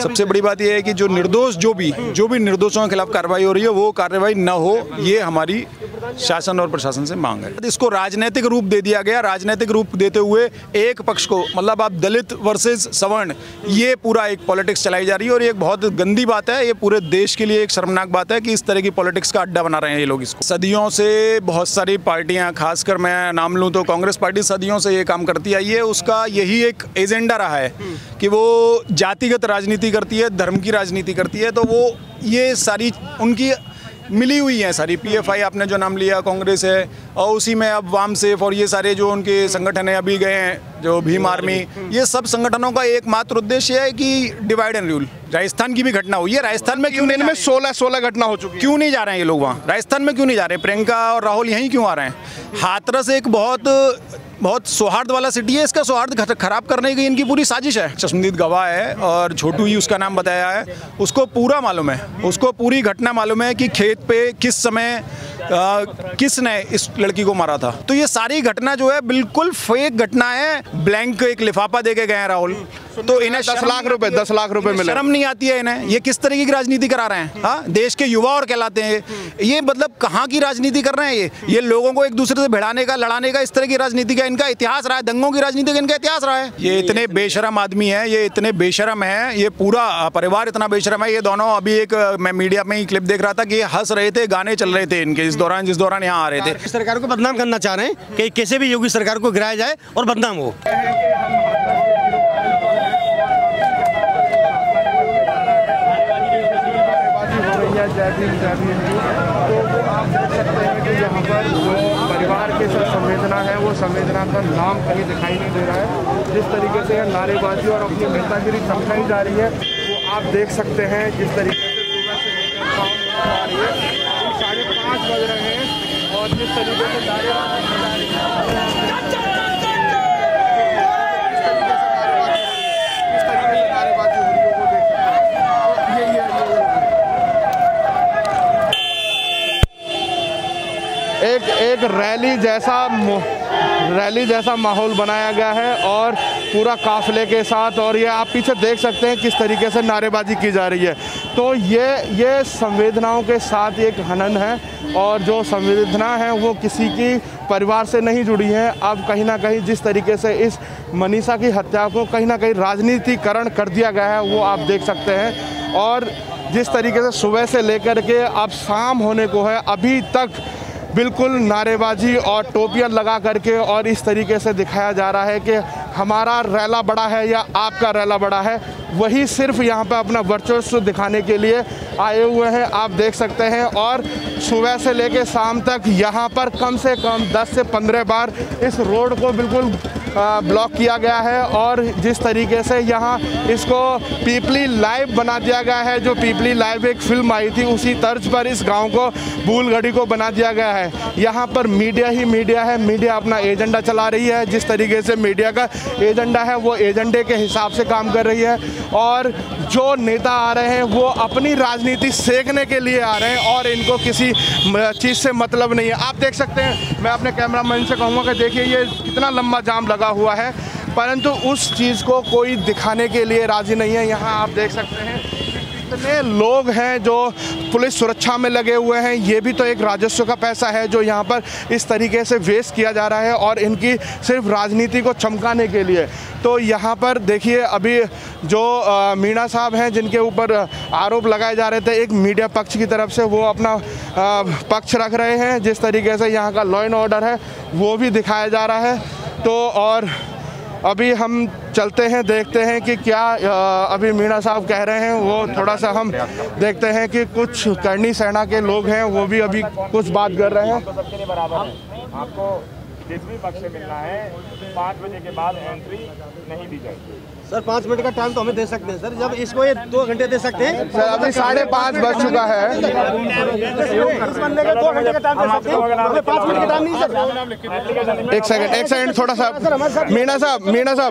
सबसे बड़ी बात यह है कि जो निर्दोष जो भी निर्दोषों के खिलाफ कार्रवाई हो रही है वो कार्रवाई न हो, ये हमारी शासन और प्रशासन से मांग है। इसको राजनीतिक रूप दे दिया गया। राजनीतिक रूप देते हुए एक पक्ष को, मतलब आप दलित वर्सेस सवर्ण, ये पूरा एक पॉलिटिक्स चलाई जा रही है और ये एक बहुत गंदी बात है। ये पूरे देश के लिए एक शर्मनाक बात है कि इस तरह की पॉलिटिक्स का अड्डा बना रहे हैं ये लोग इसको। सदियों से बहुत सारी पार्टियां, खासकर मैं नाम लूं तो कांग्रेस पार्टी सदियों से ये काम करती आई है। उसका यही एक एजेंडा रहा है कि वो जातिगत राजनीति करती है, धर्म की राजनीति करती है। तो वो ये सारी उनकी मिली हुई है सारी, पीएफआई आपने जो नाम लिया, कांग्रेस है, और उसी में अब वाम सेफ और ये सारे जो उनके संगठन है अभी गए हैं, जो भीम आर्मी, ये सब संगठनों का एकमात्र उद्देश्य है कि डिवाइड एंड रूल। राजस्थान की भी घटना हुई है, राजस्थान में क्यों नहीं, 16 घटना हो चुकी है, क्यों नहीं जा रहे हैं ये लोग वहाँ? राजस्थान में क्यों नहीं जा रहे? प्रियंका और राहुल यहीं क्यों आ रहे हैं? हाथरस एक बहुत सौहार्द वाला सिटी है, इसका सौहार्द खराब करने की इनकी पूरी साजिश है। चश्मदीद गवाह है और छोटू ही उसका नाम बताया है, उसको पूरा मालूम है, उसको पूरी घटना मालूम है कि खेत पे किस समय किसने इस लड़की को मारा था। तो ये सारी घटना जो है बिल्कुल फेक घटना है। ब्लैंक एक लिफाफा दे के गए हैं राहुल, तो इन्हें 10 लाख रुपए मिले। शर्म नहीं आती है इन्हें? ये किस तरीके की राजनीति करा रहे हैं? हाँ, देश के युवा और कहलाते हैं ये, मतलब कहाँ की राजनीति कर रहे हैं ये लोगों को एक दूसरे से भिड़ाने का, लड़ाने का, इस तरह की राजनीति का इनका इतिहास रहा है। दंगों की राजनीति का इनका इतिहास रहा है। ये इतने बेशरम आदमी है, ये इतने बेशरम है, ये पूरा परिवार इतना बेशरम है। ये दोनों अभी एक मैं मीडिया में ही क्लिप देख रहा था कि ये हंस रहे थे, गाने चल रहे थे इनके जिस दौरान यहाँ आ रहे थे। सरकार को बदनाम करना चाह रहे हैं कि कैसे भी योगी सरकार को गिराया जाए और बदनाम हो। जय भीम तो वो आप देख सकते हैं कि यहाँ पर जो परिवार के साथ संवेदना है, वो संवेदना का नाम कहीं दिखाई नहीं दे रहा है। जिस तरीके से नारेबाजी और अपनी नेतागिरी चमकाई जा रही है, वो आप देख सकते हैं। जिस तरीके से सुबह से लेकर शाम आ रही है, 5:30 बज रहे हैं और जिस तरीके से नारेबाजी एक रैली जैसा माहौल बनाया गया है और पूरा काफिले के साथ, और ये आप पीछे देख सकते हैं किस तरीके से नारेबाजी की जा रही है। तो ये संवेदनाओं के साथ एक हनन है और जो संवेदना है वो किसी की परिवार से नहीं जुड़ी है। अब कहीं ना कहीं जिस तरीके से इस मनीषा की हत्या को कहीं ना कहीं राजनीतिकरण कर दिया गया है वो आप देख सकते हैं। और जिस तरीके से सुबह से लेकर के अब शाम होने को है, अभी तक बिल्कुल नारेबाजी और टोपियां लगा करके और इस तरीके से दिखाया जा रहा है कि हमारा रैला बड़ा है या आपका रैला बड़ा है। वही सिर्फ यहाँ पर अपना वर्चस्व दिखाने के लिए आए हुए हैं, आप देख सकते हैं। और सुबह से लेकर शाम तक यहाँ पर कम से कम 10 से 15 बार इस रोड को बिल्कुल ब्लॉक किया गया है। और जिस तरीके से यहाँ इसको पीपली लाइव बना दिया गया है, जो पीपली लाइव एक फिल्म आई थी, उसी तर्ज पर इस गांव को भूलगढ़ी को बना दिया गया है। यहाँ पर मीडिया ही मीडिया है, मीडिया अपना एजेंडा चला रही है। जिस तरीके से मीडिया का एजेंडा है वो एजेंडे के हिसाब से काम कर रही है। और जो नेता आ रहे हैं वो अपनी राजनीति सेकने के लिए आ रहे हैं और इनको किसी चीज़ से मतलब नहीं है। आप देख सकते हैं, मैं अपने कैमरामैन से कहूँगा कि देखिए ये कितना लंबा जाम लगा हुआ है, परंतु उस चीज़ को कोई दिखाने के लिए राजी नहीं है। यहाँ आप देख सकते हैं कितने लोग हैं जो पुलिस सुरक्षा में लगे हुए हैं। ये भी तो एक राजस्व का पैसा है जो यहाँ पर इस तरीके से वेस्ट किया जा रहा है और इनकी सिर्फ राजनीति को चमकाने के लिए। तो यहाँ पर देखिए अभी जो मीणा साहब हैं जिनके ऊपर आरोप लगाए जा रहे थे, एक मीडिया पक्ष की तरफ से वो अपना पक्ष रख रहे हैं। जिस तरीके से यहाँ का लॉ एंड ऑर्डर है वो भी दिखाया जा रहा है। तो और अभी हम चलते हैं, देखते हैं कि क्या अभी मीणा साहब कह रहे हैं। वो थोड़ा सा हम देखते हैं कि कुछ करनी सेना के लोग हैं वो भी अभी कुछ बात कर रहे हैं। सबके बराबर है, आपको जिस भी पक्ष से मिलना है 5 बजे के बाद एंट्री नहीं दी जाएगी। सर 5 मिनट का टाइम तो हमें दे सकते हैं सर, जब इसको ये 2 घंटे दे सकते हैं। सर अभी 5:30 बज चुका है। इस बंदे का 2 घंटे का टाइम दे सकते हैं, हमें 5 मिनट का टाइम नहीं सर। एक सेकंड थोड़ा सा मीणा साहब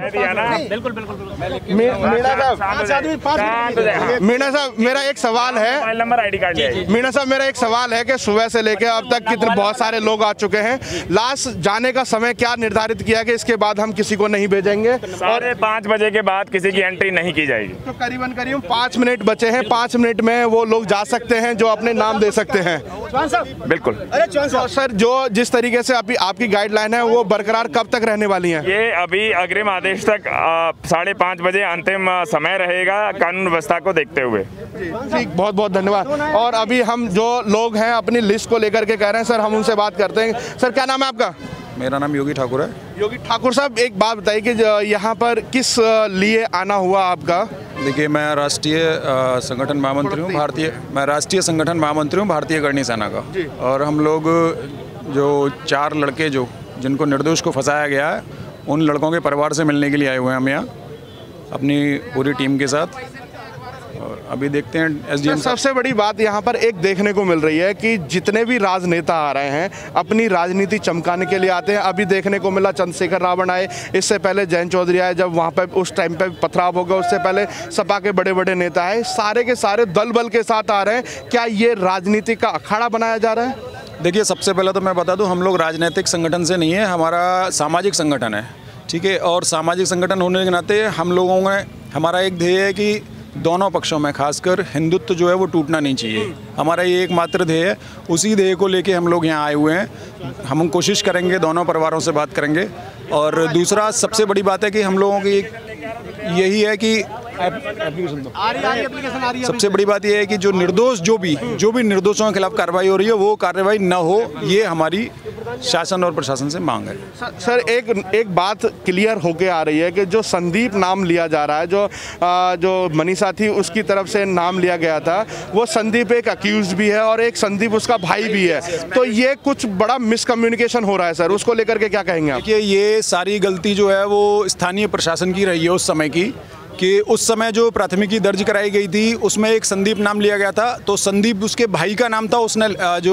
मीणा साहब मेरा एक सवाल है। नंबर आईडी कार्ड मीणा साहब मेरा एक सवाल है कि सुबह से लेकर अब तक कितने बहुत सारे लोग आ चुके हैं। लास्ट जाने का समय क्या निर्धारित किया कि इसके बाद हम किसी को नहीं भेजेंगे? 5:30 बजे के बाद किसी की एंट्री नहीं की जाएगी। तो करीबन 5 मिनट बचे हैं, 5 मिनट में वो लोग जा सकते हैं जो अपने नाम दे सकते हैं। बिल्कुल। तो सर जो जिस तरीके से अभी आपकी गाइडलाइन है वो बरकरार कब तक रहने वाली है? ये अभी अग्रिम आदेश तक 5:30 बजे अंतिम समय रहेगा कानून व्यवस्था को देखते हुए। ठीक, बहुत बहुत धन्यवाद। और अभी हम जो लोग हैं अपनी लिस्ट को लेकर के कह रहे हैं, सर हम उनसे बात करते हैं। सर क्या नाम है आपका? मेरा नाम योगी ठाकुर है। योगी ठाकुर साहब, एक बात बताइए कि यहाँ पर किस लिए आना हुआ आपका? देखिए, मैं राष्ट्रीय संगठन महामंत्री हूँ, राष्ट्रीय संगठन महामंत्री हूँ भारतीय करणी सेना का। और हम लोग जो 4 लड़के जिनको निर्दोष को फंसाया गया है, उन लड़कों के परिवार से मिलने के लिए आए हुए हैं हम यहाँ अपनी पूरी टीम के साथ। और अभी देखते हैं एसडीएम। सबसे बड़ी बात यहाँ पर एक देखने को मिल रही है कि जितने भी राजनेता आ रहे हैं अपनी राजनीति चमकाने के लिए आते हैं। अभी देखने को मिला चंद्रशेखर रावण आए, इससे पहले जयंत चौधरी आए, जब वहाँ पे उस टाइम पे पथराव हो गया, उससे पहले सपा के बड़े बड़े नेता आए। सारे के सारे दल बल के साथ आ रहे हैं। क्या ये राजनीति का अखाड़ा बनाया जा रहा है? देखिए, सबसे पहले तो मैं बता दूं, हम लोग राजनीतिक संगठन से नहीं है, हमारा सामाजिक संगठन है, ठीक है। और सामाजिक संगठन होने के नाते हम लोगों में हमारा एक ध्येय है कि दोनों पक्षों में खासकर हिंदुत्व जो है वो टूटना नहीं चाहिए। हमारा ये एकमात्र ध्येय है, उसी ध्येय को लेके हम लोग यहाँ आए हुए हैं। हम कोशिश करेंगे, दोनों परिवारों से बात करेंगे। और दूसरा सबसे बड़ी बात है कि हम लोगों की यही है कि सबसे बड़ी बात यह है कि जो निर्दोष जो भी निर्दोषों के खिलाफ कार्रवाई हो रही है वो कार्रवाई न हो, ये हमारी शासन और प्रशासन से मांग है। सर एक बात क्लियर होके आ रही है कि जो संदीप नाम लिया जा रहा है, जो मनीषा थी उसकी तरफ से नाम लिया गया था, वो संदीप एक अक्यूज भी है और एक संदीप उसका भाई भी है। तो ये कुछ बड़ा मिसकम्युनिकेशन हो रहा है सर, उसको लेकर के क्या कहेंगे आप? देखिए, ये सारी गलती जो है वो स्थानीय प्रशासन की रही है उस समय की, कि उस समय जो प्राथमिकी दर्ज कराई गई थी उसमें एक संदीप नाम लिया गया था। तो संदीप उसके भाई का नाम था। उसने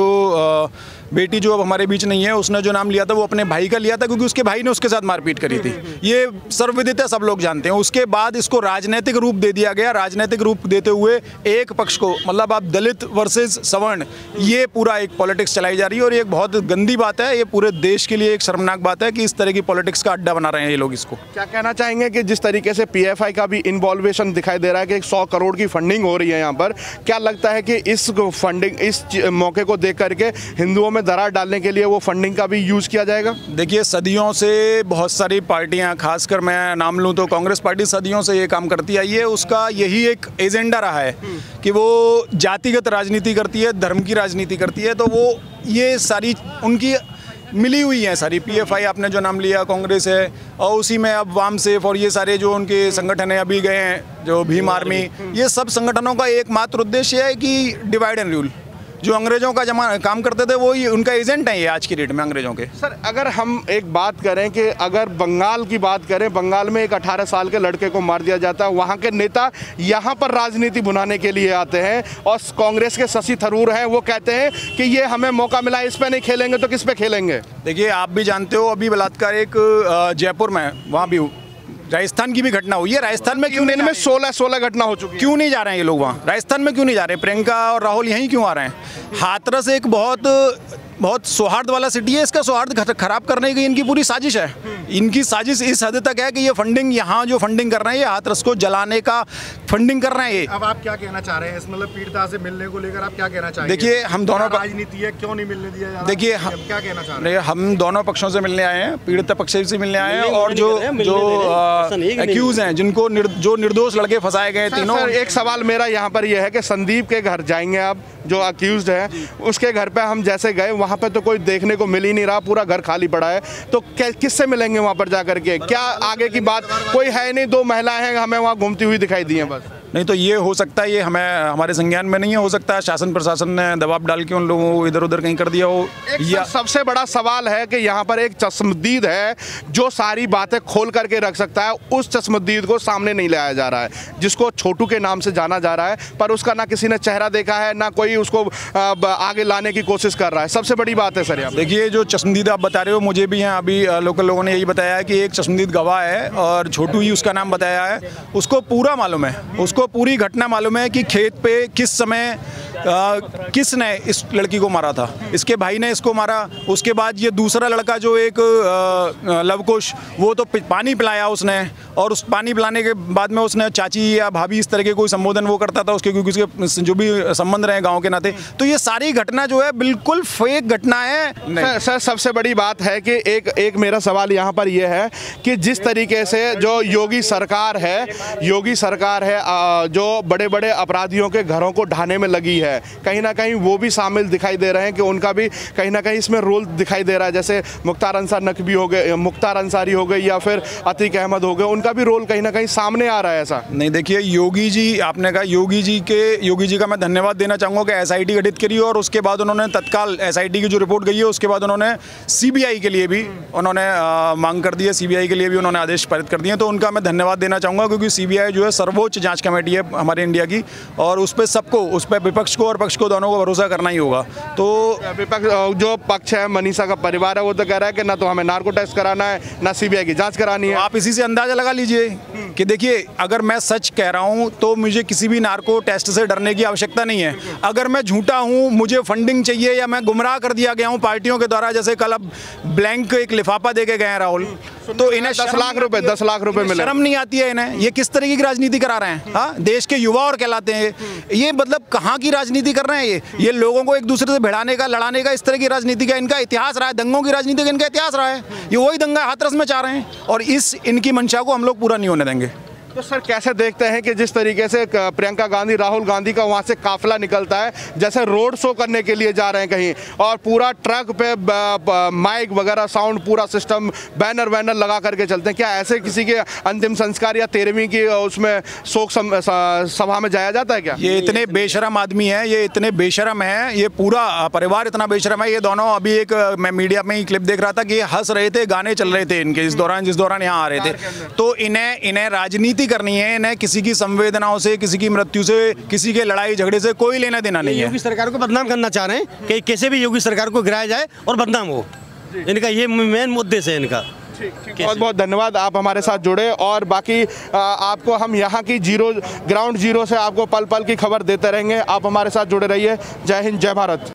जो बेटी जो अब हमारे बीच नहीं है, उसने जो नाम लिया था वो अपने भाई का लिया था, क्योंकि उसके भाई ने उसके साथ मारपीट करी थी। ये सर्वविदित है, सब लोग जानते हैं। उसके बाद इसको राजनीतिक रूप दे दिया गया। राजनीतिक रूप देते हुए एक पक्ष को, मतलब आप दलित वर्सेस सवर्ण, ये पूरा एक पॉलिटिक्स चलाई जा रही है। और ये एक बहुत गंदी बात है, ये पूरे देश के लिए एक शर्मनाक बात है कि इस तरह की पॉलिटिक्स का अड्डा बना रहे हैं ये लोग इसको। क्या कहना चाहेंगे कि जिस तरीके से PFI का भी इन्वॉल्वेशन दिखाई दे रहा है कि 100 करोड़ की फंडिंग हो रही है यहाँ पर, क्या लगता है कि इस फंडिंग, इस मौके को देख करके हिंदुओं में दरार डालने के लिए वो फंडिंग का भी यूज किया जाएगा? देखिए, सदियों से बहुत सारी पार्टियां, खासकर मैं नाम लूं तो कांग्रेस पार्टी सदियों से ये काम करती आई है। उसका यही एक एजेंडा रहा है कि वो जातिगत राजनीति करती है, धर्म की राजनीति करती है। तो वो ये सारी उनकी मिली हुई है सारी। PFI आपने जो नाम लिया, कांग्रेस है, और उसी में अब वाम सेफ और ये सारे जो उनके संगठन है अभी गए हैं, जो भीम आर्मी, ये सब संगठनों का एकमात्र उद्देश्य है कि डिवाइड एंड रूल। जो अंग्रेजों का काम करते थे वो उनका एजेंट है ये आज की डेट में अंग्रेजों के। सर अगर हम एक बात करें कि अगर बंगाल की बात करें, बंगाल में एक 18 साल के लड़के को मार दिया जाता है, वहाँ के नेता यहाँ पर राजनीति बुनाने के लिए आते हैं। और कांग्रेस के शशि थरूर हैं, वो कहते हैं कि ये हमें मौका मिला, इस पे नहीं खेलेंगे तो किस पे खेलेंगे? देखिए, आप भी जानते हो, अभी बलात्कार एक जयपुर में, वहाँ भी राजस्थान की भी घटना हुई है। राजस्थान में क्यों नहीं? इनमें 16 घटना हो चुकी है। क्यों नहीं जा रहे हैं ये लोग वहाँ? राजस्थान में क्यों नहीं जा रहे? प्रियंका और राहुल यहीं क्यों आ रहे हैं? हाथरस एक बहुत सौहार्द वाला सिटी है, इसका सौहार्द खराब करने की इनकी पूरी साजिश है। इनकी साजिश इस हद तक है कि ये फंडिंग, यहाँ जो फंडिंग कर रहे हैं, ये हाथरस को जलाने का फंडिंग कर रहे हैं ये। अब आप क्या कहना चाह रहे हैं इस मतलब पीड़िता से मिलने को लेकर? आप क्या कहना चाहेंगे? देखिए, हम दोनों राजनीति है, क्यों नहीं मिलने दिया जा रहा? देखिए, क्या कहना चाह रहे हैं? हम दोनों पक्षों से मिलने आए हैं, पीड़ित पक्ष से मिलने आए हैं, और जो एक्यूज हैं, जिनको जो निर्दोष लड़के फंसाए गए तीनों। एक सवाल मेरा यहाँ पर यह है कि संदीप के घर जाएंगे आप, जो अक्यूज्ड है, उसके घर पे हम जैसे गए, वहाँ पे तो कोई देखने को मिल ही नहीं रहा, पूरा घर खाली पड़ा है। तो किससे मिलेंगे वहाँ पर जाकर के? क्या आगे की बात कोई है नहीं, 2 महिलाएं हैं, हमें वहाँ घूमती हुई दिखाई दी हैं बस। नहीं तो ये हो सकता है, ये हमारे संज्ञान में नहीं है। हो सकता है शासन प्रशासन ने दबाव डाल के उन लोगों को इधर उधर कहीं कर दिया हो। या सबसे बड़ा सवाल है कि यहाँ पर एक चश्मदीद है जो सारी बातें खोल करके रख सकता है, उस चश्मदीद को सामने नहीं लाया जा रहा है, जिसको छोटू के नाम से जाना जा रहा है, पर उसका ना किसी ने चेहरा देखा है, ना कोई उसको आगे लाने की कोशिश कर रहा है। सबसे बड़ी बात है सर। देखिए, जो चश्मदीद आप बता रहे हो, मुझे भी यहाँ अभी लोकल लोगों ने यही बताया है कि एक चश्मदीद गवाह है और छोटू ही उसका नाम बताया है। उसको पूरा मालूम है, उसको पूरी घटना मालूम है कि खेत पे किस समय किसने इस लड़की को मारा था, इसके भाई ने इसको मारा। उसके बाद ये दूसरा लड़का जो एक लवकुश, वो तो पानी पिलाया उसने, और उस पानी पिलाने के बाद में उसने चाची या भाभी इस तरह के कोई संबोधन वो करता था उसके, क्योंकि उसके जो भी संबंध रहे गांव के नाते। तो ये सारी घटना जो है बिल्कुल फेक घटना है। सर सबसे बड़ी बात है कि एक मेरा सवाल यहाँ पर ये है कि जिस तरीके से जो योगी सरकार है जो बड़े बड़े अपराधियों के घरों को ढाने में लगी है, कहीं ना कहीं वो भी शामिल दिखाई दे रहे हैं कि उनका भी कहीं ना कहीं इसमें रोल दिखाई दे रहा है। जैसे मुख्तार अंसारी हो गए या फिर अतीक अहमद हो गए, उनका भी रोल कहीं ना कहीं सामने आ रहा है। ऐसा नहीं, देखिए योगी जी, आपने कहा योगी जी का मैं धन्यवाद देना चाहूँगा कि एसआईटी गठित करी, और उसके बाद उन्होंने तत्काल एसआईटी की जो रिपोर्ट गई है उसके बाद उन्होंने सीबीआई के लिए भी उन्होंने मांग कर दी है, सीबीआई के लिए भी उन्होंने आदेश पारित कर दिए। तो उनका मैं धन्यवाद देना चाहूँगा, क्योंकि सीबीआई जो है सर्वोच्च जांच कमेटी है हमारे इंडिया की, और उस पर सबको, उस पर विपक्ष को और पक्ष को दोनों को भरोसा करना ही होगा। तो विपक्ष जो पक्ष है, मनीषा का परिवार है, वो तो कह रहा है कि ना तो हमें नार्को टेस्ट कराना है ना सीबीआई की जांच करानी है। आप इसी से अंदाजा लगा लीजिए कि देखिए, अगर मैं सच कह रहा हूं तो मुझे किसी भी नार्को टेस्ट से डरने की आवश्यकता नहीं है। अगर मैं झूठा हूं, मुझे फंडिंग चाहिए या मैं गुमराह कर दिया गया हूं पार्टियों के द्वारा, जैसे कल अब ब्लैंक एक लिफाफा दे के गए हैं राहुल, तो इन्हें 10 लाख रुपए मिले। शर्म नहीं आती है इन्हें? ये किस तरीके की राजनीति करा रहे हैं? हाँ, देश के युवा और कहलाते हैं ये, मतलब कहाँ की राजनीति कर रहे हैं ये लोगों को एक दूसरे से भिड़ाने का, लड़ाने का, इस तरह की राजनीति का इनका इतिहास रहा है। दंगों की राजनीति का इनका इतिहास रहा है। ये वही दंगा हाथरस में चाह रहे हैं, और इस इनकी मंशा को हम लोग पूरा नहीं होने देंगे। तो सर कैसे देखते हैं कि जिस तरीके से प्रियंका गांधी, राहुल गांधी का वहां से काफिला निकलता है, जैसे रोड शो करने के लिए जा रहे हैं कहीं, और पूरा ट्रक पे माइक वगैरह, साउंड, पूरा सिस्टम, बैनर वैनर लगा करके चलते हैं, क्या ऐसे किसी के अंतिम संस्कार या 13वीं की उसमें शोक सभा में जाया जाता है क्या? ये इतने बेशरम आदमी है, ये इतने बेशरम है, ये पूरा परिवार इतना बेशरम है। ये दोनों, अभी एक मैं मीडिया में ही क्लिप देख रहा था कि हंस रहे थे, गाने चल रहे थे इनके जिस दौरान यहाँ आ रहे थे। तो इन्हें राजनीति करनी है, इन्हें किसी की संवेदनाओं से, किसी की मृत्यु से, किसी के लड़ाई झगड़े से कोई लेना देना नहीं है। योगी सरकार को बदनाम करना चाह रहे हैं कि कैसे भी योगी सरकार को गिराया जाए और बदनाम हो, इनका ये मेन मुद्दे से इनका। बहुत बहुत धन्यवाद, आप हमारे साथ जुड़े, और बाकी आपको हम यहाँ की ग्राउंड जीरो से आपको पल पल की खबर देते रहेंगे। आप हमारे साथ जुड़े रहिए। जय हिंद, जय भारत।